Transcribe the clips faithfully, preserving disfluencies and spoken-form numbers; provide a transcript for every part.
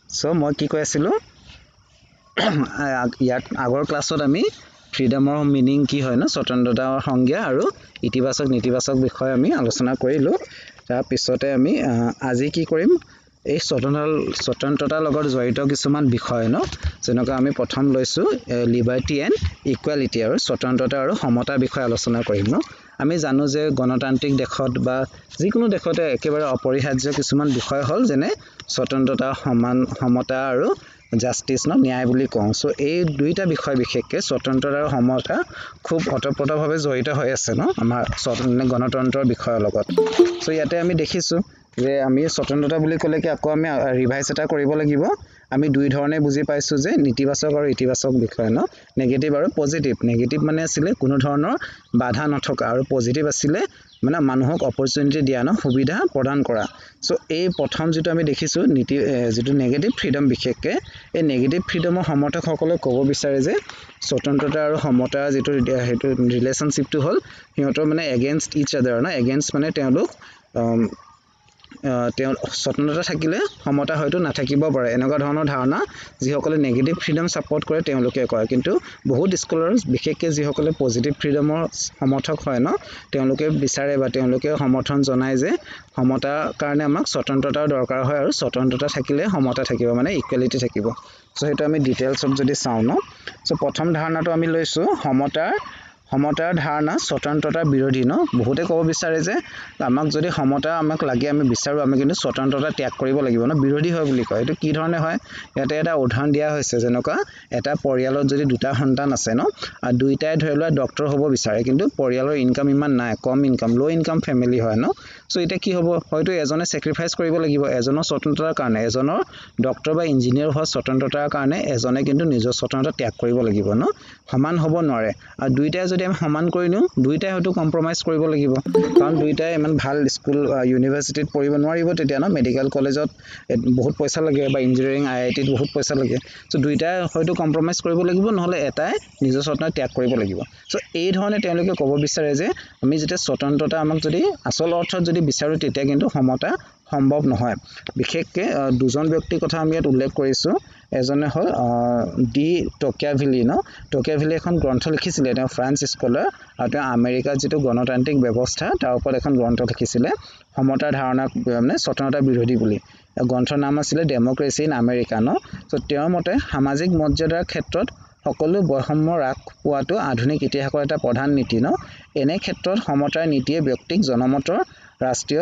so মই কি কৈ আছিলোঁ ইয়াত আগৰ ক্লাছত আমি ফ্ৰীডমৰ মিনিং কি হয় ন স্বতন্ত্ৰতাৰ সংজ্ঞা আৰু ইতিবাচক নেতিবাচক বিষয় আমি আলোচনা কৰিলোঁ তাৰ পিছতে আমি আজি কি কৰিম এই স্বতন্ত্ৰ স্বতন্ত্ৰতাৰ লগত জড়িত কিছুমান বিষয় ন যেনেকৈ আমি প্ৰথম লৈছোঁ লিবাৰ্টি এণ্ড ইকুৱেলিটি আৰু স্বতন্ত্ৰতা আৰু সমতা বিষয় আলোচনা কৰিম ন আমি জানো যে গণতান্ত্ৰিক দেশত বা যিকোনো দেশতে একেবাৰে অপৰিহাৰ্য কিছুমান বিষয় হ'ল যেনে স্বতন্ত্ৰতা সমান সমতা আৰু জাস্টিস ন ন্যায় বুলি কওঁ সো এই দুইটা বিষয় বিশেষকৈ স্বতন্ত্ৰতা আৰু সমতা খুব অতপ্ৰতভাৱে জড়িত হৈ আছে ন আমাৰ স্বতন্ত্ৰ গণতন্ত্ৰৰ বিষয়ৰ লগত সো ইয়াতে আমি দেখিছোঁ যে আমি স্বতন্ত্ৰতা বুলি ক'লে কি আকৌ আমি ৰিভাইজ এটা কৰিব লাগিব আমি দুই ধৰণে বুজি পাইছোঁ যে নেতিবাচক আৰু ইতিবাচক বিষয় ন নেগেটিভ আৰু পজিটিভ নেগেটিভ মানে আছিলে কোনো ধৰণৰ বাধা নথকা আৰু পজিটিভ আছিলে মানে মানুহক অপৰচুনিটি দিয়া ন সুবিধা প্ৰদান কৰা সো এই প্ৰথম যেটো আমি দেখিছোঁ নীতি যেটো নেগেটিভ ফ্ৰীডম বিশেষকৈ এই নেগেটিভ ফ্ৰীডমৰ সমৰ্থকসকলে ক'ব বিচাৰে যে স্বতন্ত্ৰতা আৰু সমতা যেটো হেতু ৰিলেশনশিপটো হ'ল সিহঁতৰ মানে এগেইনষ্ট ইচ আদাৰ ন এগেইনষ্ট মানে তেওঁলোক তেওঁ স্বতন্ত্ৰতা থাকিলে সমতা হয়তো নাথাকিব পাৰে এনেকুৱা ধৰণৰ ধাৰণা যিসকলে নেগেটিভ ফ্ৰীডম সাপোৰ্ট কৰে তেওঁলোকে কয় কিন্তু বহুত স্কলাৰ্ছ বিশেষকৈ যিসকলে পজিটিভ ফ্ৰীডমৰ সমৰ্থক হয় ন তেওঁলোকে বিচাৰে বা তেওঁলোকে সমৰ্থন জনায় যে সমতাৰ কাৰণে আমাক স্বতন্ত্ৰতাৰ দৰকাৰ হয় আৰু স্বতন্ত্ৰতা থাকিলে সমতা থাকিব মানে ইকুৱেলিটি থাকিব সো সেইটো আমি ডিটেইলছত যদি চাওঁ ন সো প্ৰথম ধাৰণাটো আমি লৈছোঁ সমতাৰ সমতাৰ ধাৰণা স্বতন্ত্ৰতাৰ বিৰোধী ন বহুতে ক'ব বিচাৰে যে আমাক যদি সমতা আমাক লাগে আমি বিচাৰো আমি কিন্তু স্বতন্ত্ৰতা ত্যাগ কৰিব লাগিব ন বিৰোধী হয় বুলি কয় এটো কি ধৰণে হয় ইয়াতে এটা উদাহৰণ দিয়া হৈছে যেনেকুৱা এটা পৰিয়ালত যদি দুটা সন্তান আছে ন আৰু দুইটাই ধৰি লোৱা ডক্টৰ হ'ব বিচাৰে কিন্তু পৰিয়ালৰ ইনকাম ইমান নাই কম ইনকাম লো ইনকাম ফ্যামিলি হয় ন সো এটা কি হ'ব হয়তো এজনে স্যাক্ৰিফাইস কৰিব লাগিব এজনৰ স্বতন্ত্ৰতাৰ কাৰণে এজনৰ ডক্টৰ বা ইঞ্জিনিয়াৰ হোৱা স্বতন্ত্ৰতাৰ কাৰণে এজনে কিন্তু নিজৰ স্বতন্ত্ৰতা ত্যাগ কৰিব লাগিব ন সমান হ'ব নোৱাৰে আৰু দুইটাই যদি আমি সমান কৰি নিও দুইটাই হয়তো কম্প্ৰমাইজ কৰিব লাগিব কাৰণ দুইটাই ইমান ভাল স্কুল ইউনিভাৰ্সিটিত পঢ়িব নোৱাৰিব তেতিয়া ন মেডিকেল কলেজত বহুত পইচা লাগে বা ইঞ্জিনিয়াৰিং আইআইটিত বহুত পইচা লাগে সো দুইটাই হয়তো কম্প্ৰমাইজ কৰিব লাগিব নহলে এটাই নিজৰ স্বতন্ত্ৰতা ত্যাগ কৰিব লাগিব সো এই ধৰণে তেওঁলোকে ক'ব বিচাৰে যে আমি যেতিয়া স্বতন্ত্ৰতা আমাক যদি আসল অৰ্থত যদি বিচাৰো তেতিয়া কিন্তু সমতা সম্ভৱ নহয় বিশেষকৈ দুজন ব্যক্তিৰ কথা আমি ইয়াত উল্লেখ কৰিছোঁ এজনে হ'ল ডি টকিয়াভিলি ন টকিয়াভিলি এখন গ্ৰন্থ লিখিছিলে তেওঁ ফ্ৰান্স স্কলাৰ আৰু তেওঁ আমেৰিকাৰ যেটো গণতান্ত্ৰিক ব্যৱস্থা তাৰ ওপৰত এখন গ্ৰন্থ লিখিছিলে সমতাৰ ধাৰণা মানে স্বতন্ত্ৰতা বিৰোধী বুলি গ্ৰন্থৰ নাম আছিল ডেমক্ৰেসি ইন আমেৰিকা ন সো তেওঁৰ মতে সামাজিক মৰ্যাদাৰ ক্ষেত্ৰত সকলো বৈষম্য হ্ৰাস পোৱাটো আধুনিক ইতিহাসৰ এটা প্ৰধান নীতি ন এনে ক্ষেত্ৰত সমতাৰ নীতিয়ে ব্যক্তিক জনমতৰ ৰাষ্ট্ৰীয়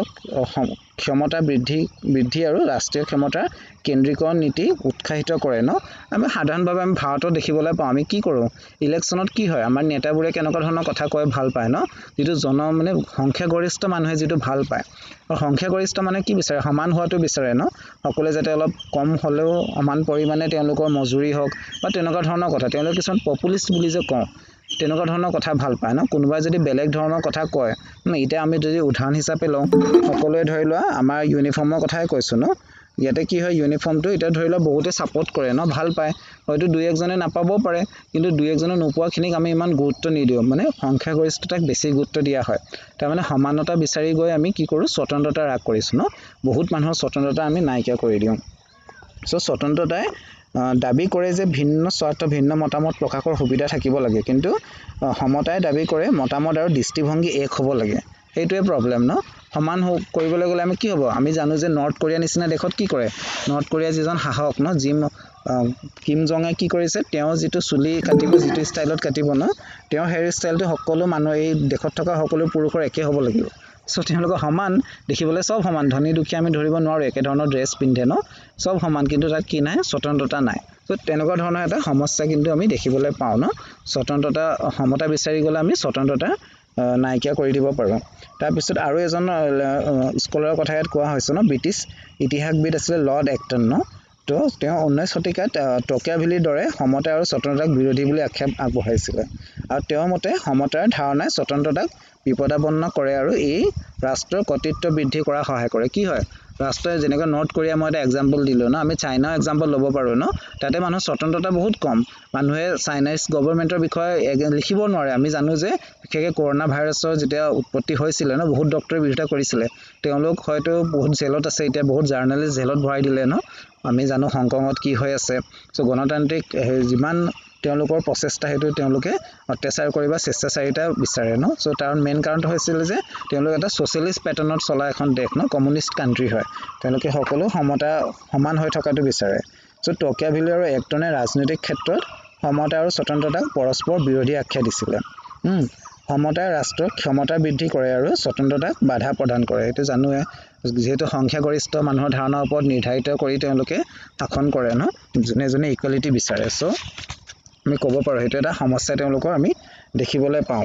ক্ষমতা বৃদ্ধি বৃদ্ধি আৰু ৰাষ্ট্ৰীয় ক্ষমতা কেন্দ্ৰীকৰণ নীতি উৎসাহিত কৰে ন আমি সাধাৰণভাৱে আমি ভাৰতত দেখিবলৈ পাওঁ আমি কি কৰোঁ ইলেকশ্যনত কি হয় আমাৰ নেতাবোৰে কেনেকুৱা ধৰণৰ কথা কয় ভাল পায় ন যেটো জন মানে সংখ্যাগৰিষ্ঠ মানুহে যেটো ভাল পায় আৰু সংখ্যাগৰিষ্ঠ মানে কি বিচাৰে সমান হোৱাটো বিচাৰে ন সকলোৱে যাতে অলপ কম হ'লেও সমান পৰিমাণে তেওঁলোকৰ মজুৰি হওক বা তেনেকুৱা ধৰণৰ কথা তেওঁলোক কিছুমান পপুলিষ্ট বুলি যে কওঁ তেনেকুৱা ধৰণৰ কথা ভাল পায় ন কোনোবাই যদি বেলেগ ধৰণৰ কথা কয় মানে এতিয়া আমি যদি উদাহৰণ হিচাপে লওঁ সকলোৱে ধৰি লোৱা আমাৰ ইউনিফৰ্মৰ কথাই কৈছো ন ইয়াতে কি হয় ইউনিফৰ্মটো এটা ধৰি লোৱা বহুতে সাপোৰ্ট কৰে ন ভাল পায় হয়তো দুই একজনে নাপাবও পাৰে কিন্তু দুই একজনে নোপোৱাখিনিক আমি ইমান গুৰুত্ব নিদিও মানে সংখ্যাগৰিষ্ঠতাক বেছি গুৰুত্ব দিয়া হয় তাৰ মানে সমানতা বিচাৰি গৈ আমি কি কৰো স্বতন্ত্ৰতা ৰাগ কৰিছো ন বহুত মানুহৰ স্বতন্ত্ৰতা আমি নাইকিয়া কৰি দিওঁ সো স্বতন্ত্ৰতাই দাবী কৰে যে ভিন্ন স্বাৰ্থ ভিন্ন মতামত প্ৰকাশৰ সুবিধা থাকিব লাগে কিন্তু সমতাই দাবী কৰে মতামত আৰু দৃষ্টিভংগী এক হ'ব লাগে এইটোৱে প্ৰবলেম ন সমান কৰিবলৈ গ'লে আমি কি হ'ব আমি জানো যে নৰ্থ কোৰিয়া নিচিনা দেশত কি কৰে নৰ্থ কোৰিয়া যিজন শাসক ন জিম কিম জঙে কি কৰিছে তেওঁ যেটো চুলি কাটিব যেটো ষ্টাইলত কাটিব ন তেওঁ হেয়াৰ ষ্টাইলটো সকলো মানুহ এই দেশত থকা সকলো পুৰুষৰ একে হ'ব লাগিব সো তেওঁলোক সমান দেখিবলৈ সব সমান ধনী দুখীয়া আমি ধৰিব নোৱাৰো একে ধৰণৰ ড্ৰেছ পিন্ধে ন সব সমান কিন্তু তাত কি নাই স্বতন্ত্ৰতা নাই সো তেনেকুৱা ধৰণৰ এটা সমস্যা কিন্তু আমি দেখিবলৈ পাওঁ ন স্বতন্ত্ৰতা সমতা বিচাৰি গ'লে আমি স্বতন্ত্ৰতা নাইকিয়া কৰি দিব পাৰোঁ তাৰ পিছত আৰু এজন স্কলাৰৰ কথা ইয়াত কোৱা হৈছে ন ব্ৰিটিছ ইতিহাসবিদ আছিল লৰ্ড এক্টন ন তো তেওঁ ঊনৈশ শতিকাত টকিয়াভিলিৰ দৰে সমতা আৰু স্বতন্ত্ৰতাক বিৰোধী বুলি আক্ষেপ আগবঢ়াইছিল আৰু তেওঁৰ মতে সমতাৰ ধাৰণাই স্বতন্ত্ৰতাক বিপদাপন্ন কৰে আৰু এই ৰাষ্ট্ৰৰ কৰ্তৃত্ব বৃদ্ধি কৰা সহায় কৰে কি হয় ৰাষ্ট্ৰই যেনেকৈ নৰ্থ কোৰিয়া মই এটা এক্সাম্পল দিলোঁ ন আমি চাইনাৰ এক্সাম্পল ল'ব পাৰোঁ ন তাতে মানুহৰ স্বতন্ত্ৰতা বহুত কম মানুহে চাইনিজ গভৰ্ণমেণ্টৰ বিষয়ে লিখিব নোৱাৰে আমি জানো যে বিশেষকৈ কৰোণা ভাইৰাছৰ যেতিয়া উৎপত্তি হৈছিলে ন বহুত ডক্টৰে বিৰোধিতা কৰিছিলে তেওঁলোক হয়তো বহুত জেলত আছে এতিয়া বহুত জাৰ্নেলিষ্ট জেলত ভৰাই দিলে ন আমি জানো হংকঙত কি হৈ আছে চ' গণতান্ত্ৰিক যিমান তেওঁলোকৰ প্ৰচেষ্টা হেতু তেওঁলোকে অত্যাচাৰ কৰিব চেষ্টাচাৰিতা বিচাৰে ন চ' তাৰ মেইন কাৰণটো হৈছিল যে তেওঁলোক এটা ছ'চিয়েলিষ্ট পেটাৰ্ণত চলা এখন দেশ ন কমিউনিষ্ট কাণ্ট্ৰি হয় তেওঁলোকে সকলো সমতা সমান হৈ থকাটো বিচাৰে চ' টকিয়াভেলি আৰু এক্টনে ৰাজনৈতিক ক্ষেত্ৰত সমতা আৰু স্বতন্ত্ৰতাক পৰস্পৰ বিৰোধী আখ্যা দিছিলে সমতাই ৰাষ্ট্ৰৰ ক্ষমতা বৃদ্ধি কৰে আৰু স্বতন্ত্ৰতাক বাধা প্ৰদান কৰে এইটো জানোৱে যেহেতু সংখ্যাগৰিষ্ঠ মানুহৰ ধাৰণাৰ ওপৰত নিৰ্ধাৰিত কৰি তেওঁলোকে শাসন কৰে ন যোনে যোনে ইকুৱেলিটি বিচাৰে চ' আমি ক'ব পাৰোঁ সেইটো এটা সমস্যা তেওঁলোকৰ আমি দেখিবলৈ পাওঁ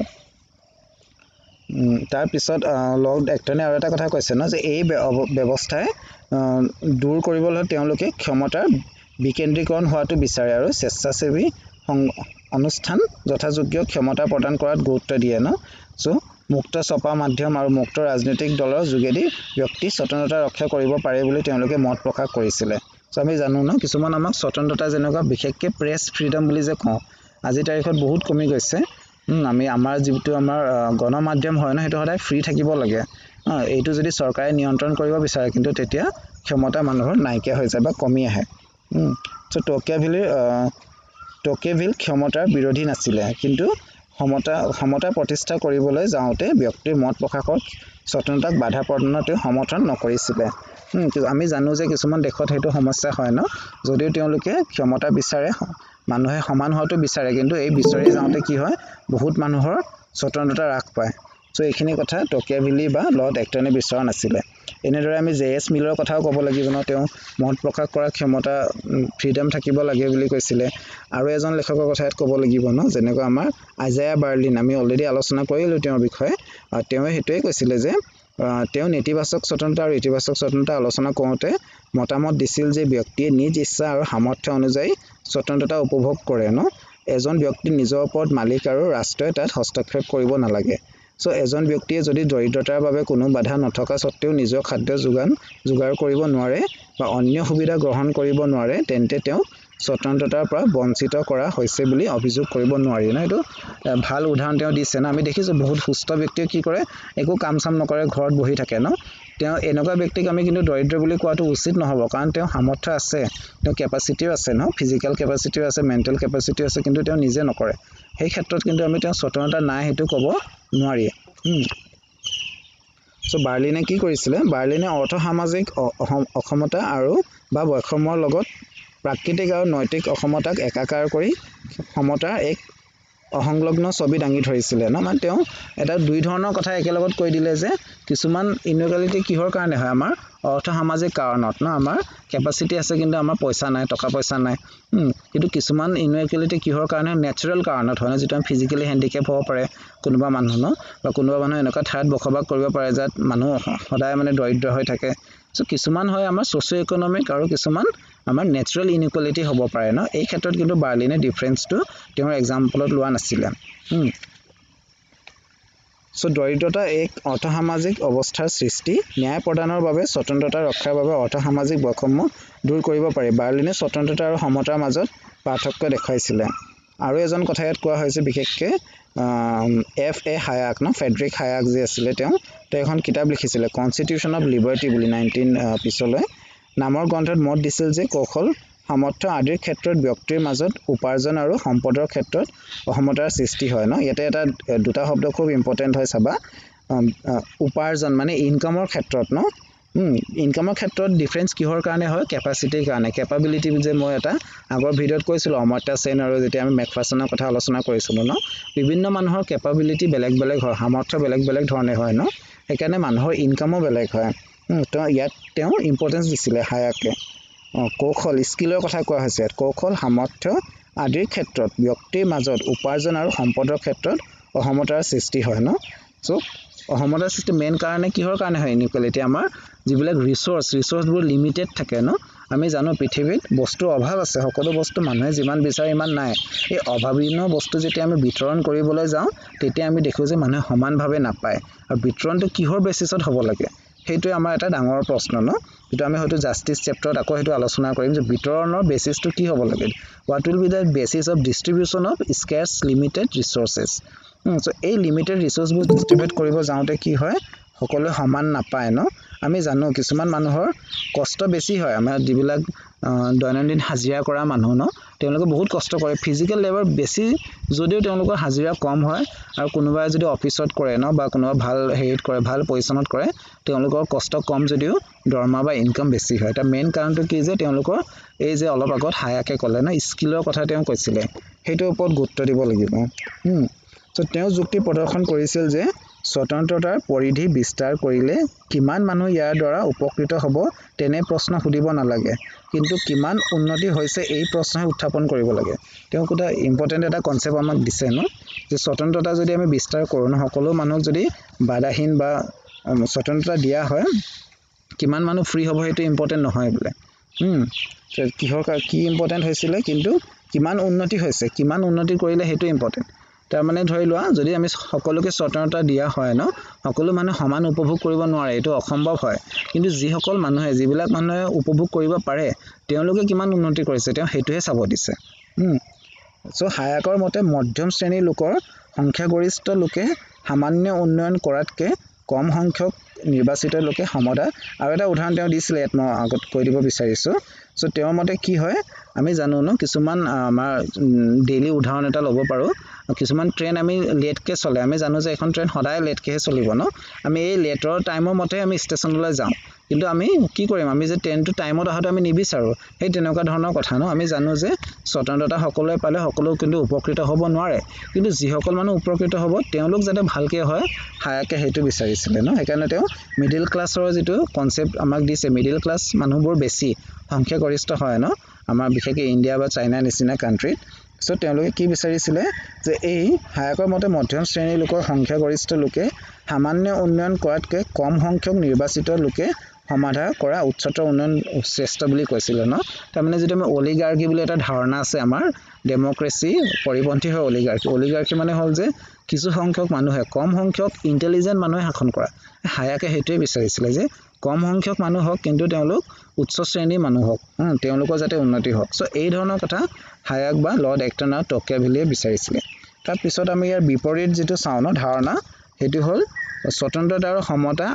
তাৰ পিছত লৰ্ড এক্টনে আৰু এটা কথা কৈছে ন যে এই ব্যৱস্থাই দূৰ কৰিবলৈ তেওঁলোকে ক্ষমতাৰ বিকেন্দ্ৰীকৰণ হোৱাটো বিচাৰে আৰু স্বেচ্ছাসেৱী অনুষ্ঠান যথাযোগ্য ক্ষমতা প্ৰদান কৰাত গুৰুত্ব দিয়ে ন চ' মুক্ত ছপা মাধ্যম আৰু মুক্ত ৰাজনৈতিক দলৰ যোগেদি ব্যক্তি স্বতন্ত্ৰতা ৰক্ষা কৰিব পাৰে বুলি তেওঁলোকে মত প্ৰকাশ কৰিছিলে চ' আমি জানো ন কিছুমান আমাক স্বতন্ত্ৰতা যেনেকুৱা বিশেষকৈ প্ৰেছ ফ্ৰীডম বুলি যে কওঁ আজিৰ তাৰিখত বহুত কমি গৈছে আমি আমাৰ যিটো আমাৰ গণমাধ্যম হয় ন সেইটো সদায় ফ্ৰী থাকিব লাগে এইটো যদি চৰকাৰে নিয়ন্ত্ৰণ কৰিব বিচাৰে কিন্তু তেতিয়া ক্ষমতা মানুহৰ নাইকিয়া হৈ যায় বা কমি আহে চ' টকিয়াভেলিৰ টকিয়াভেল ক্ষমতাৰ বিৰোধী নাছিলে কিন্তু সমতা সমতা প্ৰতিষ্ঠা কৰিবলৈ যাওঁতে ব্যক্তিৰ মত প্ৰকাশত স্বতন্ত্ৰতাক বাধা প্ৰদানত তেওঁ সমৰ্থন নকৰিছিলে আমি জানো যে কিছুমান দেশত সেইটো সমস্যা হয় ন যদিও তেওঁলোকে ক্ষমতা বিচাৰে মানুহে সমান হোৱাটো বিচাৰে কিন্তু এই বিচাৰি যাওঁতে কি হয় বহুত মানুহৰ স্বতন্ত্ৰতা হ্ৰাস পায় চ' এইখিনি কথা টকিয়াভেলি বা লৰ্ড এক্টনে বিচৰা নাছিলে এনেদৰে আমি জে এছ মিলৰ কথাও ক'ব লাগিব ন তেওঁ মত প্ৰকাশ কৰাৰ ক্ষমতা ফ্ৰীডম থাকিব লাগে বুলি কৈছিলে আৰু এজন লেখকৰ কথা ইয়াত ক'ব লাগিব ন যেনেকৈ আমাৰ আইজায়া বাৰ্লিন আমি অলৰেডি আলোচনা কৰিলোঁ তেওঁৰ বিষয়ে তেওঁ সেইটোৱে কৈছিলে যে তেওঁ নেতিবাচক স্বতন্ত্ৰতা আৰু ইতিবাচক স্বতন্ত্ৰতা আলোচনা কৰোঁতে মতামত দিছিল যে ব্যক্তিয়ে নিজ ইচ্ছা আৰু সামৰ্থ্য অনুযায়ী স্বতন্ত্ৰতা উপভোগ কৰে ন এজন ব্যক্তি নিজৰ ওপৰত মালিক আৰু ৰাষ্ট্ৰই তাত হস্তক্ষেপ কৰিব নালাগে চ' এজন ব্যক্তিয়ে যদি দৰিদ্ৰতাৰ বাবে কোনো বাধা নথকা স্বত্তেও নিজৰ খাদ্য যোগান যোগাৰ কৰিব নোৱাৰে বা অন্য সুবিধা গ্ৰহণ কৰিব নোৱাৰে তেন্তে তেওঁ স্বতন্ত্ৰতাৰ পৰা বঞ্চিত কৰা হৈছে বুলি অভিযোগ কৰিব নোৱাৰি ন এইটো ভাল উদাহৰণ তেওঁ দিছে ন আমি দেখিছোঁ বহুত সুস্থ ব্যক্তিয়ে কি কৰে একো কাম চাম নকৰে ঘৰত বহি থাকে ন তেওঁ এনেকুৱা ব্যক্তিক আমি কিন্তু দৰিদ্ৰ বুলি কোৱাটো উচিত নহ'ব কাৰণ তেওঁ সামৰ্থ্য আছে তেওঁ কেপাচিটিও আছে ন ফিজিকেল কেপাচিটিও আছে মেণ্টেল কেপাচিটিও আছে কিন্তু তেওঁ নিজে নকৰে সেই ক্ষেত্ৰত কিন্তু আমি তেওঁ স্বতন্ত্ৰতা নাই সেইটো ক'ব নোৱাৰি চ' বাৰ্লিনে কি কৰিছিলে বাৰ্লিনে অৰ্থ সামাজিক অসমতা আৰু বা বৈষম্যৰ লগত প্ৰাকৃতিক আৰু নৈতিক অসমতাক একাকাৰ কৰি সমতাৰ এক অসংলগ্ন ছবি দাঙি ধৰিছিলে ন মানে তেওঁ এটা দুই ধৰণৰ কথা একেলগত কৈ দিলে যে কিছুমান ইনইকুৱেলিটি কিহৰ কাৰণে হয় আমাৰ অৰ্থ সামাজিক কাৰণত ন আমাৰ কেপাচিটি আছে কিন্তু আমাৰ পইচা নাই টকা পইচা নাই কিন্তু কিছুমান ইনইকুৱেলিটি কিহৰ কাৰণে নেচাৰেল কাৰণত হয় ন যিটো আমি ফিজিকেলি হেণ্ডিকেপ হ'ব পাৰে কোনোবা মানুহ ন বা কোনোবা মানুহ এনেকুৱা ঠাইত বসবাস কৰিব পাৰে যাত মানুহ সদায় মানে দৰিদ্ৰ হৈ থাকে চ' কিছুমান হয় আমাৰ ছ'চিঅ' ইকনমিক আৰু কিছুমান আমাৰ নেচাৰেল ইনইকুৱেলিটি হ'ব পাৰে ন এই ক্ষেত্ৰত কিন্তু বাৰ্লিনে ডিফাৰেঞ্চটো তেওঁৰ এক্সাম্পলত লোৱা নাছিলে চ' দৰিদ্ৰতা এক অৰ্থসামাজিক অৱস্থাৰ সৃষ্টি ন্যায় প্ৰদানৰ বাবে স্বতন্ত্ৰতা ৰক্ষাৰ বাবে অৰ্থসামাজিক বৈষম্য দূৰ কৰিব পাৰি বাৰ্লিনে স্বতন্ত্ৰতা আৰু সমতাৰ মাজত পাৰ্থক্য দেখুৱাইছিলে আৰু এজন কথা ইয়াত কোৱা হৈছে বিশেষকৈ এফ এ হায়াক ন ফেডৰিক হায়াক যি আছিলে তেওঁ তেওঁ এখন কিতাপ লিখিছিলে কনষ্টিটিউশ্যন অফ লিবাৰ্টি বুলি নাইনটিন পিছলৈ নামৰ গ্ৰন্থত মত দিছিল যে কৌশল সামৰ্থ্য আদিৰ ক্ষেত্ৰত ব্যক্তিৰ মাজত উপাৰ্জন আৰু সম্পদৰ ক্ষেত্ৰত অসমতাৰ সৃষ্টি হয় ন ইয়াতে এটা দুটা শব্দ খুব ইম্পৰ্টেণ্ট হয় চাবা উপাৰ্জন মানে ইনকামৰ ক্ষেত্ৰত ন ইনকামৰ ক্ষেত্ৰত ডিফাৰেঞ্চ কিহৰ কাৰণে হয় কেপাচিটিৰ কাৰণে কেপাবিলিটি যে মই এটা আগৰ ভিডিঅ'ত কৈছিলোঁ অমৰ্ত্য সেন আৰু যেতিয়া আমি মেকফাৰ্চনৰ কথা আলোচনা কৰিছিলোঁ ন বিভিন্ন মানুহৰ কেপাবিলিটি বেলেগ বেলেগ হয় সামৰ্থ্য বেলেগ বেলেগ ধৰণে হয় ন সেইকাৰণে মানুহৰ ইনকামো বেলেগ হয় তো ইয়াত তেওঁ ইম্পৰ্টেঞ্চ দিছিলে হায়াকে কৌশল স্কিলৰ কথা কোৱা হৈছে ইয়াত কৌশল সামৰ্থ্য আদিৰ ক্ষেত্ৰত ব্যক্তিৰ মাজত উপাৰ্জন আৰু সম্পদৰ ক্ষেত্ৰত অসমতাৰ সৃষ্টি হয় ন চ' অসমতাৰ সৃষ্টি মেইন কাৰণে কিহৰ কাৰণে হয় ইনইকুৱেলিটি আমাৰ যিবিলাক ৰিচোৰ্চ ৰিচোৰ্চবোৰ লিমিটেড থাকে ন আমি জানো পৃথিৱীত বস্তুৰ অভাৱ আছে সকলো বস্তু মানুহে যিমান বিচাৰে ইমান নাই এই অভাৱীন বস্তু যেতিয়া আমি বিতৰণ কৰিবলৈ যাওঁ তেতিয়া আমি দেখোঁ যে মানুহে সমানভাৱে নাপায় আৰু বিতৰণটো কিহৰ বেচিছত হ'ব লাগে সেইটোৱে আমাৰ এটা ডাঙৰ প্ৰশ্ন ন যেটো আমি হয়তো জাস্টিস চেপ্টাৰত আকৌ হেতু আলোচনা কৰিম যে বিতৰণৰ বেসিসটো কি হ'ব লাগে what will be the basis of distribution of scarce limited resources so এই লিমিটেড ৰিসোৰ্সবোৰ ডিস্ট্ৰিবিউট কৰিব যাওঁতে কি হয় সকলো সমান নাপায় ন আমি জানো কিছুমান মানুহৰ কষ্ট বেছি হয় আমাৰ যিবিলাক দৈনন্দিন হাজিৰা কৰা মানুহ ন তেওঁলোকে বহুত কষ্ট কৰে ফিজিক্যাল লেবাৰ বেছি যদিও তেওঁলোকৰ হাজিৰা কম হয় আৰু কোনোবাই যদি অফিসত কৰে ন বা কোনোবা ভাল হেৰিত কৰে ভাল পজিশনত কৰে তেওঁলোকৰ কষ্ট কম যদিও দৰমহা বা ইনকাম বেছি হয় এটা মেইন কাৰণটো কি যে তেওঁলোকৰ এই যে অলপ আগত হায়াকে ক'লে না স্কিলৰ কথা তেওঁ কৈছিলে হেইটোৰ ওপৰত গুৰুত্ব দিব লাগিব হুম সো তেওঁ যুক্তি প্ৰদৰ্শন কৰিছিল যে স্বতন্ত্ৰতাৰ পৰিধি বিস্তাৰ কৰিলে কিমান মানুহ ইয়াৰ দ্বাৰা উপকৃত হ'ব তেনে প্ৰশ্ন সুধিব নালাগে কিন্তু কিমান উন্নতি হৈছে এই প্ৰশ্নহে উত্থাপন কৰিব লাগে তেওঁ কোটা ইম্পৰ্টেন্ট এটা কনসেপ্ট আমাক দিছে ন যে স্বতন্ত্ৰতা যদি আমি বিস্তাৰ কৰো ন সকলো মানুহক যদি বাধাহীন বা স্বতন্ত্ৰতা দিয়া হয় কিমান মানুহ ফ্ৰী হ'ব হেতু ইম্পৰ্টেন্ট নহয় বলে হুম কিহৰ কি ইম্পৰ্টেন্ট হৈছিলে কিন্তু কিমান উন্নতি হৈছে কিমান উন্নতি কৰিলে হেতু ইম্পৰ্টেন্ট তাৰ মানে ধৰি লোৱা যদি আমি সকলোকে স্বতন্ত্ৰতা দিয়া হয় ন সকলো মানুহ সমান উপভোগ কৰিব নোৱাৰে এটো অসম্ভৱ হয় কিন্তু যি সকল মানুহে যিবিলাক মানুহে উপভোগ কৰিব পাৰে তেওঁলোকে কিমান উন্নতি কৰিছে তেওঁ হেতুহে চাব দিছে হুম সো হায়াকৰ মতে মধ্যম শ্ৰেণীৰ লোকৰ সংখ্যাগৰিষ্ঠ লোকে সামান্য উন্নয়ন কৰাতকে কম সংখ্যক নিৰ্বাচিত লোকে সমদা আৰু এটা উদাহৰণ তেওঁ দিছিলে মই আগত কৈ দিব বিচাৰিছো সো তেওঁৰ মতে কি হয় আমি জানো ন কিছুমান আমাৰ ডেইলি উদাহৰণ এটা ল'ব পাৰো কিছুমান ট্ৰেইন আমি লেটকে চলে আমি জানো যে এখন ট্ৰেইন সদায় লেটকেহে চলিব ন আমি এই লেটৰ টাইমৰ মতে আমি ষ্টেচনলৈ যাওঁ কিন্তু আমি কি কৰিম আমি যে ট্ৰেইনটো টাইমত আহাটো আমি নিবিচাৰো এই তেনেকুৱা ধৰণৰ কথা ন আমি জানো যে স্বতন্ত্ৰতা সকলোৱে পালে সকলো কিন্তু উপকৃত হ'ব নোৱাৰে কিন্তু যিসকল মানুহ উপকৃত হ'ব তেওঁলোক যাতে ভালকে হয় হায়াকে হেতু বিচাৰিছিলে ন সেইকাৰণে তেওঁ মিডল ক্লাছৰ যেটো কনসেপ্ট আমাক দিছে মিডল ক্লাছ মানুহবোৰ বেছি সংখ্যাগৰিষ্ঠ হয় ন আমাৰ বিশেষকৈ ইণ্ডিয়া বা চাইনা নিচিনা কান্ট্ৰিত সো তেওঁলোকে কি বিচাৰিছিলে যে এই হায়াকৰ মতে মধ্যম শ্ৰেণীৰ লোকৰ সংখ্যাগৰিষ্ঠ লোকে সামান্য উন্নয়ন কৰাতকৈ কম সংখ্যক নিৰ্বাচিত লোকে সমাধান কৰা উচ্চতৰ উন্নয়ন শ্ৰেষ্ঠ বুলি কৈছিল ন তাৰমানে যেটো আমি অলিগাৰ্কি বুলি এটা ধাৰণা আছে আমাৰ ডেমক্ৰেসি পৰিপন্থী হয় অলিগাৰ্কি অলিগাৰ্কি মানে হল যে কিছু সংখ্যক মানুহে কম সংখ্যক ইন্টেলিজেন্ট মানুহে শাসন কৰা হায়াকে হেতুৱে বিচাৰিছিলে যে কম সংখ্যক মানুহ হওক কিন্তু তেওঁলোক উচ্চ শ্ৰেণীৰ মানুহ হওক তেওঁলোকৰ যাতে উন্নতি হওক সো এই ধৰণৰ কথা হায়াক বা লৰ্ড এক্টন আৰু টকিয়াভেলিয়ে বিচাৰিছিলে তাৰ পিছত আমি ইয়াৰ বিপৰীত যেটো চাও ন ধাৰণা হেতু হল স্বতন্ত্ৰতা আৰু সমতা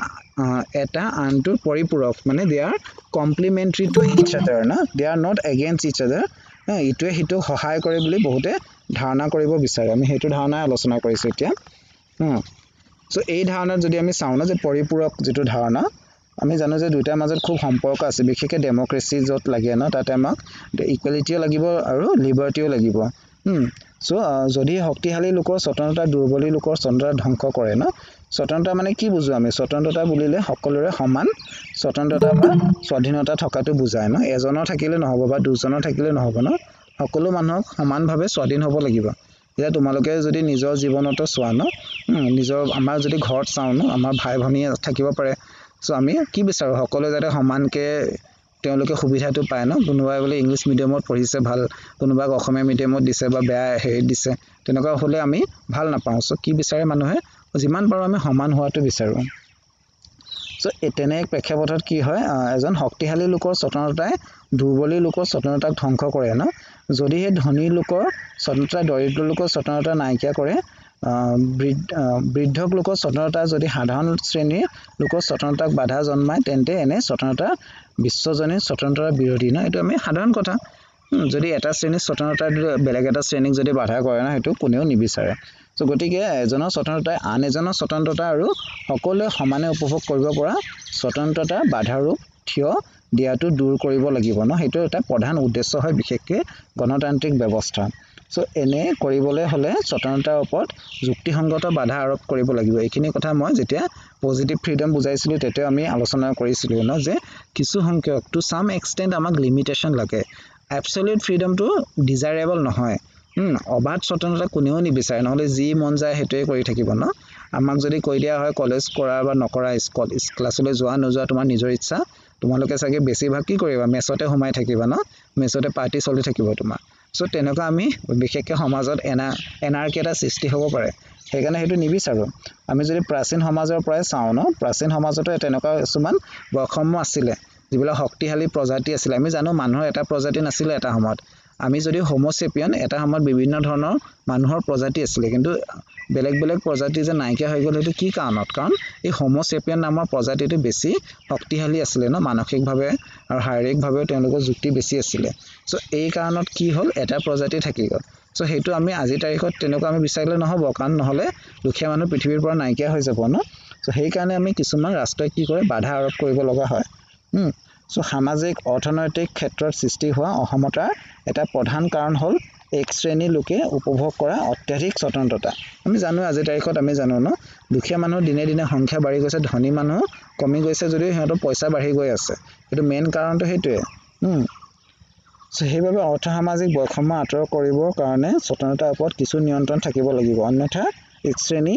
এটা আনটোৰ পৰিপূৰক মানে দে আৰ কমপ্লিমেন্টাৰী টু ইচ আদাৰ না they are not against each other ইটোৱে হিটোক সহায় কৰে বুলি বহুতে ধাৰণা কৰিব বিচাৰে আমি হেতু ধাৰণা আলোচনা কৰিছো এতিয়া হুম সো এই ধাৰণাত যদি আমি চাও না যে পৰিপূৰক যেটো ধাৰণা আমি জানো যে দুইটাৰ মাজত খুব সম্পৰ্ক আছে বিশেষকৈ ডেমক্ৰেসি যত লাগে ন তাতে আমাক ইকুৱেলিটিও লাগিব আৰু লিবাৰ্টিও লাগিব হুম সো যদি শক্তিশালী লোকৰ স্বতন্ত্ৰতা দুৰ্বলী লোকৰ স্বতন্ত্ৰতা ধ্বংস কৰে ন স্বতন্ত্ৰতা মানে কি বুজো আমি স্বতন্ত্ৰতা বুলিলে সকলোৰে সমান স্বতন্ত্ৰতা বা স্বাধীনতা থকাটো বুজায় ন এজনৰ থাকিলে নহব বা দুজনৰ থাকিলে নহব ন সকলো মানুহক সমানভাৱে স্বাধীন হ'ব লাগিব এতিয়া তোমালোকে যদি নিজৰ জীৱনতো চোৱা ন নিজৰ আমাৰ যদি ঘৰত চাও ন আমাৰ ভাই ভনী থাকিব পাৰে সো আমি কি বিচাৰো সকলোৱে যাতে সমানকে তেওঁলোকে সুবিধাটো পায় ন কোনোবাই বলে ইংলিশ মিডিয়ামত পঢ়িছে ভাল কোনোবাক অসমীয়া মিডিয়ামত দিছে বা বেয়া হেৰি দিছে তেনেকুৱা হলে আমি ভাল নাপাওঁ সো কি বিচাৰে মানুহে যিমান পাৰো আমি সমান হোৱাটো বিচাৰো সো এতেনে এক প্ৰেক্ষাপটত কি হয় এজন শক্তিশালী লোকৰ স্বতন্ত্ৰতাই দুৰ্বলী লোকৰ স্বতন্ত্ৰতাক ধ্বংস কৰে ন যদি হে ধনী লোকৰ স্বতন্ত্ৰতা দৰিদ্ৰ লোকৰ স্বতন্ত্ৰতা নাইকিয়া কৰে বৃদ্ধ লোকৰ স্বতন্ত্ৰতা যদি সাধাৰণ শ্ৰেণীৰ লোকৰ স্বতন্ত্ৰতাক বাধা জন্মায় তেন্তে এনে স্বতন্ত্ৰতা বিশ্বজনীন স্বতন্ত্ৰতাৰ বিৰোধী ন এটো আমি সাধাৰণ কথা যদি এটা শ্ৰেণীৰ স্বতন্ত্ৰতা বেলেগ এটা শ্ৰেণীক যদি বাধা কৰে না হেতু কোনেও নিবিচাৰে সো গতিকে এজনৰ স্বতন্ত্ৰতাই আন এজনৰ স্বতন্ত্ৰতা আৰু সকলোৱে সমানে উপভোগ কৰিব পৰা স্বতন্ত্ৰতা বাধাৰূপ থিয় দিয়াটো দূৰ কৰিব লাগিব ন হেতু এটা প্ৰধান উদ্দেশ্য হয় বিশেষকৈ গণতান্ত্ৰিক ব্যৱস্থা সো এনে কৰিবলৈ হলে স্বতন্ত্ৰতাৰ ওপৰত যুক্তিসংগত বাধা আৰোপ কৰিব লাগিব এইখিনি কথা মই যেতিয়া পজিটিভ ফ্ৰীডম বুজাইছিলো তেতিয়া আমি আলোচনা কৰিছিলো ন যে কিছু সংখ্যক টু সাম এক্সটেন্ট আমাক লিমিটেশন লাগে এবসলিউট ফ্ৰীডমটো ডিজায়াৰেবল নহয় হুম অবাধ স্বতন্ত্ৰতা কোনেও নিবিচাৰে নহলে যি মন যায় হেতুৱে কৰি থাকিব ন আমাক যদি কৈ দিয়া হয় কলেজ কৰা বা নকৰা স্কুল ক্লাছলৈ যোৱা নোযোৱা তোমাৰ নিজৰ ইচ্ছা তোমালোকে চাগে বেছিভাগ কি কৰিবা মেছতে সোমাই থাকিবা ন মেছতে পাৰ্টি চলি থাকিব তোমাৰ সো তেনেকুৱা আমি বিশেষকৈ সমাজত এনা এনাৰ্কি এটা সৃষ্টি হ'ব পাৰে সেইকাৰণে হেতু নিবিচাৰো আমি যদি প্ৰাচীন সমাজৰ পৰাই চাও ন প্ৰাচীন সমাজতো তেনেকুৱা কিছুমান বৈষম্য আছিলে যিবিলাক শক্তিশালী প্ৰজাতি আছিল আমি জানো মানুহৰ এটা প্ৰজাতি নাছিল এটা সময়ত আমি যদি হোমোসেপিয়ান এটা সময়ত বিভিন্ন ধৰণৰ মানুহৰ প্ৰজাতি আছিল কিন্তু বেলেগ বেলেগ প্ৰজাতি যে নাইকিয়া হৈ গ'ল সেইটো কি কাৰণত কাৰণ এই হোমোসেপিয়ান নামৰ প্ৰজাতিটো বেছি শক্তিশালী আছিল ন মানসিকভাৱে আৰু শাৰীৰিকভাৱে তেওঁলোকৰ যুক্তি বেছি আছিল সো এই কাৰণত কি হ'ল এটা প্ৰজাতি থাকি গ'ল সো সেইটো আমি আজি তাৰিখত তেনেকুৱা আমি বিচাৰিলে নহব কাৰণ নহলে দুখীয়া মানুহ পৃথিৱীৰ পৰা নাইকিয়া হৈ যাব ন সো সেই কাৰণে আমি কিছুমান ৰাষ্ট্ৰই কি কৰে বাধা আৰোপ কৰিব লগা হয় হুম সো সামাজিক অৰ্থনৈতিক ক্ষেত্ৰত সৃষ্টি হোৱা অসমতাৰ এটা প্ৰধান কাৰণ হ'ল এক শ্ৰেণীৰ লোকে উপভোগ কৰা অত্যাধিক স্বতন্ত্ৰতা আমি জানো আজি তাৰিখত আমি জানো ন দুখীয়া মানুহ দিনে দিনে সংখ্যা বাঢ়ি গৈছে ধনী মানুহ কমি গৈছে যদিও সিহঁতৰ পইচা বাঢ়ি গৈ আছে সেইটো মেইন কাৰণটো সেইটোৱে হুম সো সেইবাবে অৰ্থ সামাজিক বৈষম্য আঁতৰ কৰিবৰ কাৰণে স্বতন্ত্ৰতাৰ ওপৰত কিছু নিয়ন্ত্ৰণ থাকিব লাগিব অন্যথা এক শ্ৰেণী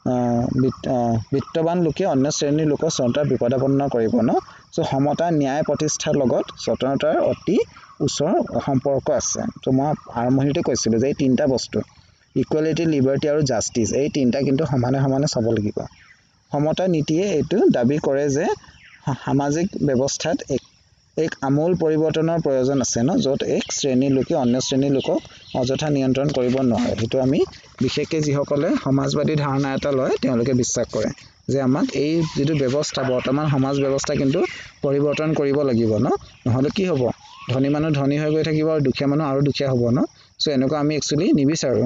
বিত্তবান লোকে অন্য শ্ৰেণীৰ লোকৰ স্বতন্ত্ৰতা বিপদাপন্ন কৰিব ন সো সমতা ন্যায় প্ৰতিষ্ঠাৰ লগত স্বতন্ত্ৰতাৰ অতি ওচৰ সম্পৰ্ক আছে তো মই আৰম্ভণিতে কৈছিলোঁ যে এই তিনিটা বস্তু ইকুৱেলিটি লিবাৰ্টি আৰু জাষ্টিস এই তিনিটা কিন্তু সমানে সমানে চাব লাগিব সমতা নীতিয়ে এইটো দাবী কৰে যে সামাজিক ব্যৱস্থাত এক এক আমূল পৰিৱৰ্তনৰ প্ৰয়োজন আছে ন য'ত এক শ্ৰেণীৰ লোকে অন্য শ্ৰেণীৰ লোকক অযথা নিয়ন্ত্ৰণ কৰিব নোৱাৰে সেইটো আমি বিশেষকৈ যিসকলে সমাজবাদী ধাৰণা এটা লয় তেওঁলোকে বিশ্বাস কৰে যে আমাক এই যিটো ব্যৱস্থা বৰ্তমান সমাজ ব্যৱস্থা কিন্তু পৰিৱৰ্তন কৰিব লাগিব ন নহলে কি হ'ব ধনী মানুহ ধনী হৈ গৈ থাকিব আৰু দুখীয়া মানুহ আৰু দুখীয়া হ'ব ন সো এনেকুৱা আমি একচুয়ালি নিবিচাৰো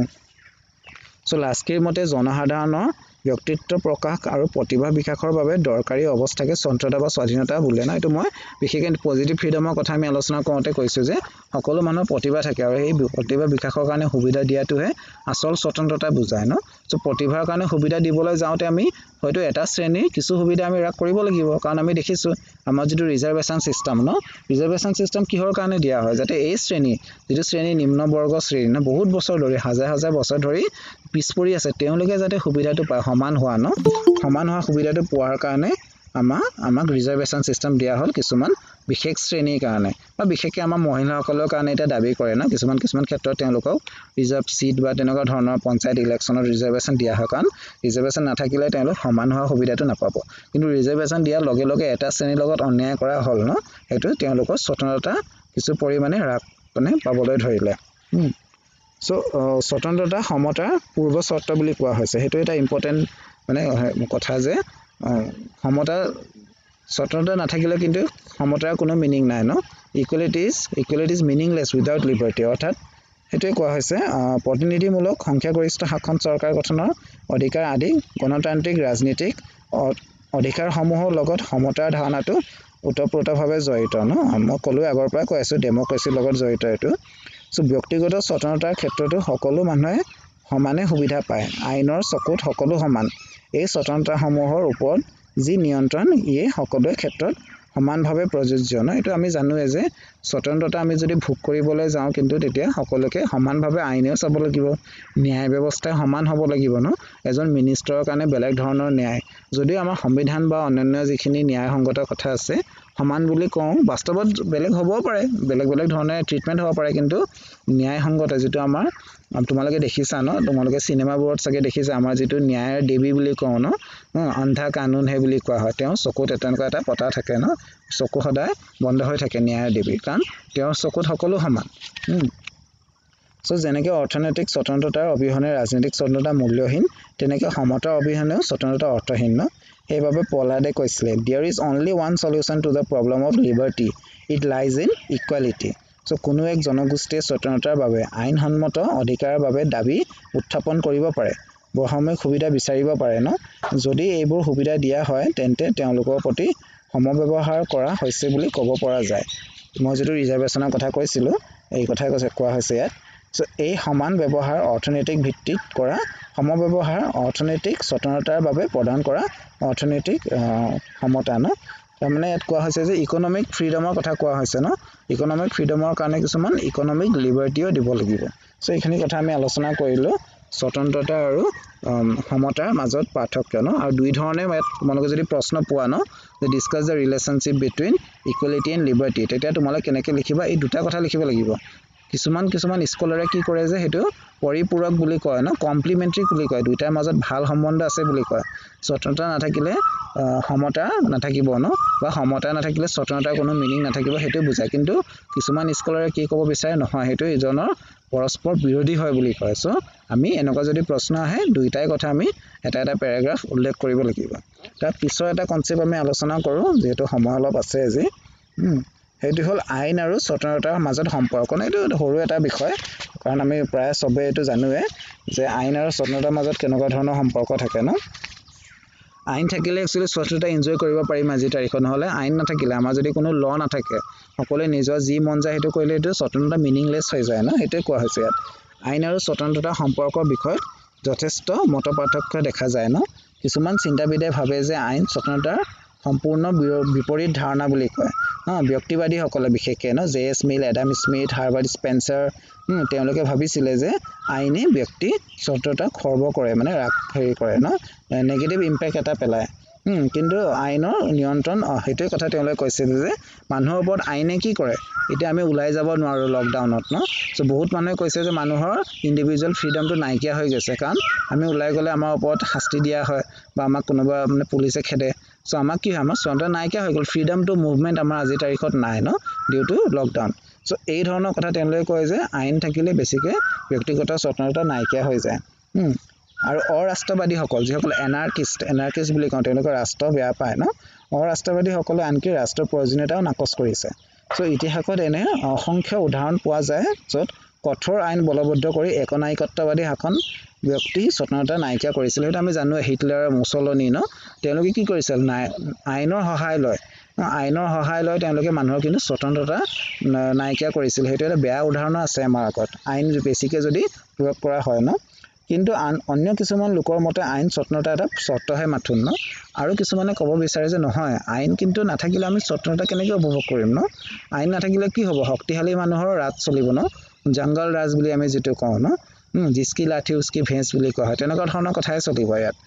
সো লাস্কিৰ মতে জনসাধাৰণৰ ব্যক্তিত্ব প্ৰকাশ আৰু প্ৰতিভা বিকাশৰ বাবে দৰকাৰী অৱস্থাকে স্বতন্ত্ৰতা বা স্বাধীনতা বোলে না এটো মই বিশেষকৈ পজিটিভ ফ্ৰীডমৰ কথা আমি আলোচনা কৰোঁতে কৈছো যে সকলো মানুহৰ প্ৰতিভা থাকে আৰু এই প্ৰতিভা বিকাশৰ কাৰণে সুবিধা দিয়াটোহে আসল স্বতন্ত্ৰতা বুজায় ন সো প্ৰতিভাৰ কাৰণে সুবিধা দিবলৈ যাওঁতে আমি হয়তো এটা শ্ৰেণীৰ কিছু সুবিধা আমি ৰাখ কৰিব লাগিব কাৰণ আমি দেখিছো আমাৰ যিটো ৰিজাৰ্ভেশন সিস্টেম ন ৰিজাৰ্ভেশন সিস্টেম কিহৰ কাৰণে দিয়া হয় যাতে এই শ্ৰেণী যিটো শ্ৰেণী নিম্ন বৰ্গ শ্ৰেণী ন বহুত বছৰ ধৰি হাজাৰ হাজাৰ বছৰ ধৰি পিছপৰি আছে তেওঁলোকে যাতে সুবিধাটো পায় সমান হোৱা ন সমান হোৱা সুবিধাটো পোৱাৰ কাৰণে আমা আমাক ৰিজাৰ্ভেশন সিস্টেম দিয়া হ'ল কিছুমান বিশেষ শ্ৰেণীৰ কাৰণে বা বিশেষকৈ আমাৰ মহিলাসকলৰ কাৰণে এটা দাবী কৰে না কিছুমান কিছুমান ক্ষেত্ৰত তেওঁলোকক ৰিজাৰ্ভ সিট বা তেনেকুৱা ধৰণৰ পঞ্চায়ত ইলেকশ্যনত ৰিজাৰ্ভেশন দিয়া হয় কাৰণ ৰিজাৰ্ভেশন নাথাকিলে তেওঁলোক সমান হোৱা সুবিধাটো নাপাব কিন্তু ৰিজাৰ্ভেশন দিয়াৰ লগে লগে এটা শ্ৰেণীৰ লগত অন্যায় কৰা হ'ল ন সেইটো তেওঁলোকৰ স্বতন্ত্ৰতা কিছু পৰিমাণে হ্ৰাস মানে পাবলৈ ধৰিলে হুম সো স্বতন্ত্ৰতা সমতাৰ পূৰ্ব চৰ্ত বুলি কোৱা হৈছে সেইটো এটা ইম্পৰ্টেন্ট মানে কথা যে সমতা স্বতন্ত্ৰতা নাথাকিলে কিন্তু সমতাৰ কোনো মিনিং নাই ন equality is equality is meaningless without liberty অৰ্থাৎ হেতুৱে কোৱা হৈছে প্ৰতিনিধিমূলক সংখ্যাগৰিষ্ঠ শাসন চৰকাৰ গঠনৰ অধিকাৰ আদি গণতান্ত্ৰিক ৰাজনীতিক অধিকাৰসমূহৰ লগত সমতাৰ ধাৰণাটো ওতঃপ্ৰোতভাৱে জড়িত ন মই ক'লো আগৰ পৰা কৈ আছো ডেমক্ৰেচিৰ লগত জড়িত এইটো সো ব্যক্তিগত স্বতন্ত্ৰতাৰ ক্ষেত্ৰতো সকলো মানুহে সমানে সুবিধা পায় আইনৰ চকুত সকলো সমান এই স্বতন্ত্ৰতাসমূহৰ ওপৰত যি নিয়ন্ত্ৰণ ইয়ে সকলো ক্ষেত্ৰত সমানভাৱে প্ৰযোজ্য ন এটো আমি জানোৱে যে স্বতন্ত্ৰতা আমি যদি ভোগ কৰিবলৈ যাওঁ কিন্তু তেতিয়া সকলোকে সমানভাৱে আইনেও চাব লাগিব ন্যায় ব্যৱস্থা সমান হ'ব লাগিব ন এজন মিনিষ্টাৰৰ কাৰণে বেলেগ ধৰণৰ ন্যায় যদি আমাৰ সংবিধান বা অন্যান্য যিখিনি ন্যায়সংগত কথা আছে সমান বুলি কওঁ বাস্তৱত বেলেগ হ'ব পাৰে বেলেগ বেলেগ ধৰণে ট্ৰিটমেন্ট হ'ব পাৰে কিন্তু ন্যায়সংগত যেটো আমাৰ তোমালোকে দেখিছা ন তোমালোকে সিনেমাবোৰত চাগে দেখিছা আমাৰ যেটো ন্যায়ৰ দেৱী বুলি কওঁ ন অন্ধা কানুন হে বুলি কোৱা হয় তেওঁ চকুত তেনেকুৱা এটা পতা থাকে ন চকু সদায় বন্ধ হৈ থাকে ন্যায়ৰ দেৱী কাৰণ তেওঁৰ চকুত সকলো সমান সো যেনেকৈ অৰ্থনৈতিক স্বতন্ত্ৰতাৰ অবিহনে ৰাজনৈতিক স্বতন্ত্ৰতা মূল্যহীন তেনেকৈ সমতাৰ অবিহনেও স্বতন্ত্ৰতা অৰ্থহীন ন সেইবাবে পলাডে কৈছিলে there is only one solution to the problem of liberty it lies in equality so কোনো এক জনগোষ্ঠীৰ স্বতন্ত্ৰতাৰ বাবে আইনসন্মত অধিকাৰৰ বাবে দাবী উত্থাপন কৰিব পাৰে বহময় সুবিধা বিচাৰিব পাৰে ন যদি এইবোৰ সুবিধা দিয়া হয় তেন্তে তেওঁলোকৰ প্ৰতি সমব্যৱহাৰ কৰা হৈছে বুলি ক'ব পৰা যায় মই যেটো ৰিজাৰ্ভেশনৰ কথা কৈছিলো এই কথাই কৈছে কোৱা হৈছে ইয়াত সো এই সমান ব্যৱহাৰ অৰ্থনৈতিক ভিত্তিত কৰা সমব্যৱহাৰ অৰ্থনৈতিক স্বতন্ত্ৰতাৰ বাবে প্ৰদান কৰা অৰ্থনৈতিক সমতা ন তাৰমানে ইয়াত কোৱা হৈছে যে ইকোনমিক ফ্ৰীডমৰ কথা কোৱা হৈছে ন ইকোনমিক ফ্ৰীডমৰ কাৰণে কিছুমান ইকোনমিক লিবাৰ্টিও দিব লাগিব সো এইখিনি কথা আমি আলোচনা কৰিলো স্বতন্ত্ৰতা আৰু সমতাৰ মাজত পাৰ্থক্য ন আৰু দুই ধৰণে তোমালোকে যদি প্ৰশ্ন পোৱা ন যে discuss the relationship between equality and liberty তেতিয়া তোমালোকে কেনেকৈ লিখিবা এই দুটা কথা লিখিব লাগিব কিছুমান কিছুমান স্কলাৰে কি কৰে যে হেতু পৰিপূৰক বুলি কয় ন কমপ্লিমেন্টাৰী বুলি কয় দুইটাৰ মাজত ভাল সম্বন্ধ আছে বুলি কয় স্বতন্ত্ৰতা নাথাকিলে সমতা নাথাকিব ন বা সমতা নাথাকিলে স্বতন্ত্ৰতাৰ কোনো মিনিং নাথাকিব হেতু বুজায় কিন্তু কিছুমান স্কলাৰে কি ক'ব বিচাৰে নহয় হেতু ইজনৰ পৰস্পৰ বিৰোধী হয় বুলি কয় সো আমি এনেকুৱা যদি প্ৰশ্ন আহে দুইটাই কথা আমি এটা এটা প্যাৰাগ্ৰাফ উল্লেখ কৰিব লাগিব তাৰ পিছৰ এটা কনসেপ্ট আমি আলোচনা কৰো যেহেতু সময় অলপ আছে আজি হেতু হল আইন আৰু স্বতন্ত্ৰতাৰ মাজত সম্পৰ্ক এইটো সৰু এটা বিষয় কাৰণ আমি প্ৰায় সবে এটো জানোৱে যে আইন আৰু স্বতন্ত্ৰতাৰ মাজত কেনেকুৱা ধৰণৰ সম্পৰ্ক থাকে ন আইন থাকিলে একচুয়ালি স্বতন্ত্ৰতা এনজয় কৰিব পাৰিম আজি তাৰিখত নহলে আইন নাথাকিলে আমাৰ যদি কোনো ল নাথাকে সকলে নিজৰ যি মন যায় হেতু কৰিলে এটো স্বতন্ত্ৰতা মিনিংলেছ হৈ যায় ন হেতু কোৱা হৈছে ইয়াত আইন আৰু স্বতন্ত্ৰতা সম্পৰ্কৰ বিষয়ত যথেষ্ট মতপাৰ্থক্য দেখা যায় ন কিছুমান চিন্তাবিদে ভাবে যে আইন স্বতন্ত্ৰতাৰ সম্পূৰ্ণ বিপৰীত ধাৰণা বুলি কয় ন ব্যক্তিবাদী সকলে বিশেষকৈ ন J S Mill Adam Smith Herbert Spencer তেওঁলোকে ভাবিছিলে যে আইনে ব্যক্তি স্বতন্ত্ৰতা খৰ্ব কৰে মানে ৰাখ হেৰি কৰে ন নেগেটিভ ইম্প্যাক্ট এটা পেলায় কিন্তু আইনৰ নিয়ন্ত্ৰণ হেতু কথা তেওঁলোকে কৈছিল যে মানুহৰ ওপৰত আইনে কি কৰে এতিয়া আমি উলাই যাব নোৱাৰো লকডাউনত ন সো বহুত মানুহে কৈছে যে মানুহৰ ইন্ডিভিজুৱেল ফ্ৰীডমটো নাইকিয়া হৈ গৈছে কাৰণ আমি উলাই গলে আমাৰ ওপৰত শাস্তি দিয়া হয় বা আমাক কোনোবা মানে পুলিচে খেদে সো আমাক কি আমাৰ স্বতন্ত্ৰতা নাইকিয়া হৈ গল ফ্ৰীডম টু মুভমেন্ট আমাৰ আজি তাৰিখত নাই ন ডিউ টু লকডাউন সো এই ধৰণৰ কথা তেওঁলোকে কয় যে আইন থাকিলে বেছিকে ব্যক্তিগত স্বতন্ত্ৰতা নাইকিয়া হৈ যায় আৰু অৰাষ্ট্ৰবাদী সকল যিসকল এনাৰ্কিষ্ট এনাৰ্কিষ্ট বুলি কওঁ তেওঁলোকৰ ৰাষ্ট্ৰ বেয়া পায় ন অৰাষ্ট্ৰবাদী সকলে আনকি ৰাষ্ট্ৰৰ প্ৰয়োজনীয়তাও নাকচ কৰিছে সো ইতিহাসত এনে অসংখ্য উদাহৰণ পোৱা যায় য'ত কঠোৰ আইন বলবদ্ধ কৰি একনায়কত্ববাদী শাসন ব্যক্তি স্বতন্ত্ৰতা নাইকিয়া কৰিছিল এটা আমি জানো হিটলাৰ মুছলনি ন তেওঁলোকে কি কৰিছিল নাই আইনৰ সহায় লয় আইনৰ সহায় লয় তেওঁলোকে মানুহৰ কিন্তু স্বতন্ত্ৰতা নাইকিয়া কৰিছিল হেতু এটা বেয়া উদাহৰণ আছে আমাৰ আগত আইন বেছিকে যদি প্ৰয়োগ কৰা হয় ন কিন্তু অন্য কিছুমান লোকৰ মতে আইন স্বতন্ত্ৰতা এটা চৰ্তহে মাথুন ন আৰু কিছুমানে ক'ব বিচাৰে যে নহয় আইন কিন্তু নাথাকিলে আমি স্বতন্ত্ৰতা কেনেকৈ উপভোগ কৰিম ন আইন নাথাকিলে কি হ'ব শক্তিশালী মানুহৰ ৰাজ চলিব ন জংগল ৰাজ বুলি আমি যেটো কওঁ ন জিসকি লাঠি উসকি ভেঁস বুলি কোৱা হয় তেনেকুৱা ধৰণৰ কথাই চলিব ইয়াত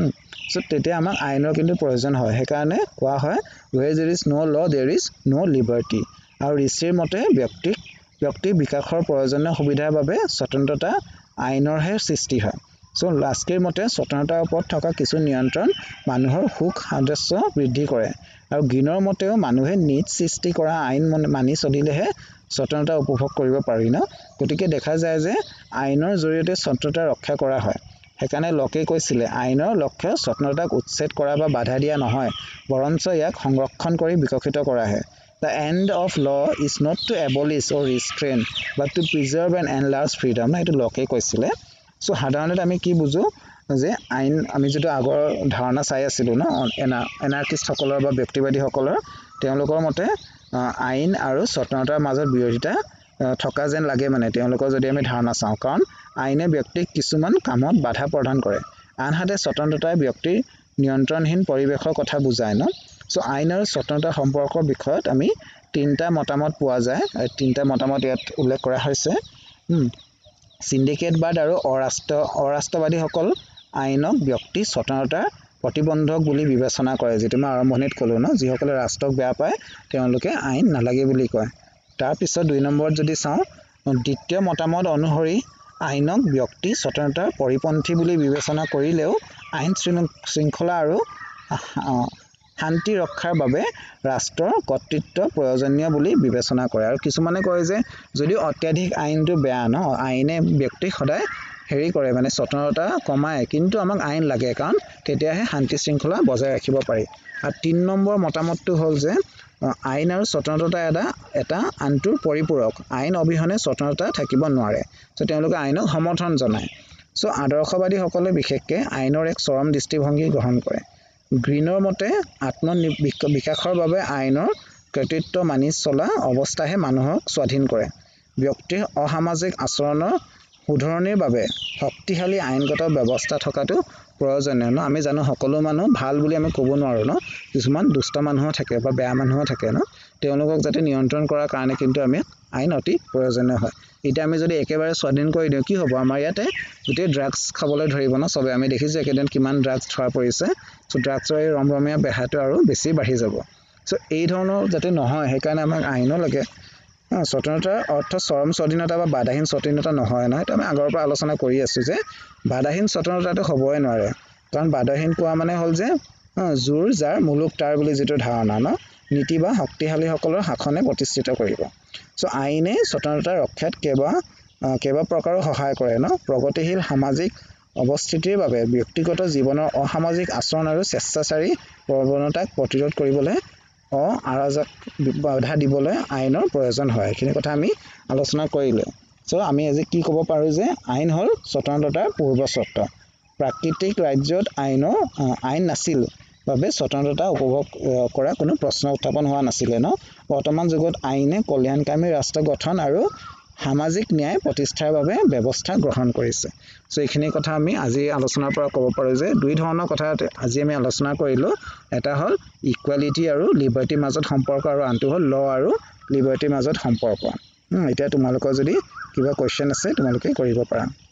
সো তেতিয়া আমাক আইনৰ কিন্তু প্ৰয়োজন হয় সেইকাৰণে কোৱা হয় where there is no law there is no liberty আৰু ঋষিৰ মতে ব্যক্তিক ব্যক্তি বিকাশৰ প্ৰয়োজনীয় সুবিধাৰ বাবে স্বতন্ত্ৰতা আইনৰহে সৃষ্টি হয় সো লাস্কিৰ মতে স্বতন্ত্ৰতাৰ ওপৰত থকা কিছু নিয়ন্ত্ৰণ মানুহৰ সুখ সাদস্য বৃদ্ধি কৰে আৰু গিনৰ মতেও মানুহে নিজ সৃষ্টি কৰা আইন মানি চলিলেহে স্বতন্ত্ৰতা উপভোগ কৰিব পাৰি ন গতিকে দেখা যায় যে আইনৰ জৰিয়তে স্বতন্ত্ৰতা ৰক্ষা কৰা হয় সেইকাৰণে লোকে কৈছিলে আইনৰ লক্ষ্য স্বতন্ত্ৰতাক উচ্ছেদ কৰা বা বাধা দিয়া নহয় বৰঞ্চ ইয়াক সংৰক্ষণ কৰি বিকশিত কৰাহে The end of law is not to abolish or restrain but to preserve and enlarge freedom না এটো লোকে কৈছিলে সো সাধাৰণতে আমি কি বুজো যে আইন আমি যেটো আগৰ ধাৰণা চাই আছিলো ন এনাৰ্কিষ্ট সকলৰ বা ব্যক্তিবাদী সকলৰ তেওঁলোকৰ মতে আইন আৰু স্বতন্ত্ৰতাৰ মাজত বিৰোধিতা থকা যেন লাগে মানে তেওঁলোকৰ যদি আমি ধাৰণা চাওঁ কাৰণ আইনে ব্যক্তিক কিছুমান কামত বাধা প্ৰদান কৰে আনহাতে স্বতন্ত্ৰতাই ব্যক্তিৰ নিয়ন্ত্ৰণহীন পৰিবেশৰ কথা বুজায় ন সো আইন আৰু স্বতন্ত্ৰতা সম্পৰ্কৰ বিষয়ত আমি তিনটা মতামত পোৱা যায় আৰু তিনটা মতামত ইয়াত উল্লেখ কৰা হৈছে সিন্ডিকেটবাদ আৰু অৰাষ্ট্ৰ অৰাষ্ট্ৰবাদী সকল আইনক ব্যক্তি স্বতন্ত্ৰতাৰ প্ৰতিবন্ধক বুলি বিবেচনা কৰে যেটো মই আৰম্ভণিত ক'লো ন যিসকলে ৰাষ্ট্ৰক বেয়া পায় তেওঁলোকে আইন নালাগে বুলি কয় তাৰ পিছত দুই নম্বৰত যদি চাওঁ দ্বিতীয় মতামত অনুসৰি আইনক ব্যক্তি স্বতন্ত্ৰতাৰ পৰিপন্থী বুলি বিবেচনা কৰিলেও আইন শৃংখলা আৰু শান্তি ৰক্ষাৰ বাবে ৰাষ্ট্ৰৰ কৰ্তৃত্ব প্ৰয়োজনীয় বুলি বিবেচনা কৰে আৰু কিছুমানে কয় যে যদি অত্যাধিক আইনটো বেয়া ন আইনে ব্যক্তিক সদায় হেৰি কৰে মানে স্বতন্ত্ৰতা কমায় কিন্তু আমাক আইন লাগে কাৰণ তেতিয়াহে শান্তি শৃংখলা বজাই ৰাখিব পাৰি আৰু তিন নম্বৰ মতামতটো হ'ল যে আইন আৰু স্বতন্ত্ৰতা এটা এটা আনটোৰ পৰিপূৰক আইন অবিহনে স্বতন্ত্ৰতা থাকিব নোৱাৰে সো তেওঁলোকে আইনক সমৰ্থন জনায় সো আদৰ্শবাদী সকলে বিশেষকৈ আইনৰ এক চৰম দৃষ্টিভংগী গ্ৰহণ কৰে গ্ৰীনৰ মতে আত্ম বিকাশৰ বাবে আইনৰ কৰ্তৃত্ব মানি চলা অৱস্থাহে মানুহক স্বাধীন কৰে ব্যক্তিৰ অসামাজিক আচৰণৰ শুধৰণিৰ বাবে শক্তিশালী আইনগত ব্যৱস্থা থকাটো প্ৰয়োজনীয় ন আমি জানো সকলো মানুহ ভাল বুলি আমি ক'ব নোৱাৰো ন কিছুমান দুষ্ট মানুহ থাকে বা বেয়া মানুহ থাকে ন তেওঁলোকক যাতে নিয়ন্ত্ৰণ কৰাৰ কাৰণে কিন্তু আমি আইন অতি প্ৰয়োজনীয় হয় এটা আমি যদি একেবাৰে স্বাধীন কৰি দিও কি হ'ব আমাৰ ইয়াতে গোটেই ড্ৰাগছ খাবলৈ ধৰিব ন সবে আমি দেখিছো একেদিন কিমান ড্ৰাগছ ধৰা পৰিছে সো ড্ৰাগছৰ এই ৰমৰমীয়া বেহাটো আৰু বেছি বাঢ়ি যাব সো এই ধৰণৰ যাতে নহয় সেইকাৰণে আমাক আইনো লাগে স্বতন্ত্ৰতাৰ অৰ্থ চৰম স্বাধীনতা বা বাধাহীন স্বাধীনতা নহয় নহয় এটা আমি আগৰ পৰা আলোচনা কৰি আছো যে বাধাহীন স্বতন্ত্ৰতাটো হ'বই নোৱাৰে কাৰণ বাধাহীন কোৱা মানে হ'ল যে জোৰ যাৰ মুলুক তাৰ বুলি যেটো ধাৰণা ন নীতি বা শক্তিশালীসকলৰ শাসনে প্ৰতিষ্ঠিত কৰিব সো আইনে স্বতন্ত্ৰতা ৰক্ষাত কেবা কেবা প্ৰকাৰৰ সহায় কৰে ন প্ৰগতিশীল সামাজিক অৱস্থিতিৰ বাবে ব্যক্তিগত জীৱনৰ অসামাজিক আচৰণ আৰু স্বেচ্ছাচাৰী প্ৰৱণতাক প্ৰতিৰোধ কৰিবলৈ অ আৰাজক বাধা দিবলৈ আইনৰ প্ৰয়োজন হয় এইখিনি কথা আমি আলোচনা কৰিলো সো আমি আজি কি ক'ব পাৰো যে আইন হ'ল স্বতন্ত্ৰতাৰ পূৰ্ব চৰ্ত প্ৰাকৃতিক ৰাজ্যত আইনৰ আইন নাছিল বাবে স্বতন্ত্ৰতা উপভোগ কৰা কোনো প্ৰশ্ন উত্থাপন হোৱা নাছিল ন বৰ্তমান যুগত আইনে কল্যাণকামী ৰাষ্ট্ৰ গঠন আৰু সামাজিক ন্যায় প্ৰতিষ্ঠাৰ বাবে ব্যৱস্থা গ্ৰহণ কৰিছে সো এইখিনি কথা আমি আজি আলোচনাৰ পৰা ক'ব পাৰো যে দুই ধৰণৰ কথা আজি আমি আলোচনা কৰিলো এটা হ'ল ইকুৱেলিটি আৰু লিবাৰ্টিৰ মাজত সম্পৰ্ক আৰু আনটো হ'ল ল আৰু লিবাৰ্টিৰ মাজত সম্পৰ্ক এতিয়া তোমালোকৰ যদি কিবা কোৱেশ্চন আছে তোমালোকে কৰিব পাৰা